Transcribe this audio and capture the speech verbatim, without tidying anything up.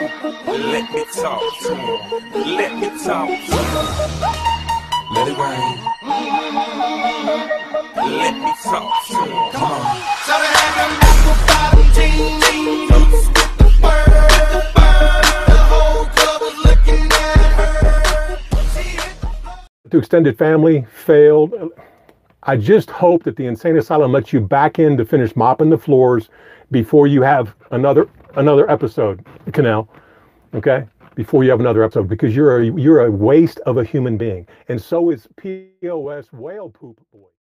Let me talk to him. Let me talk to him. Let it rain. Let me talk to him. Come on. So they had them apple bottom jeans with the bird, bird. The whole club was looking at her. To extended family, failed. I just hope that the insane asylum lets you back in to finish mopping the floors before you have another another episode, Canell. Okay? Before you have another episode, because you're a you're a waste of a human being. And so is P O S whale poop boy.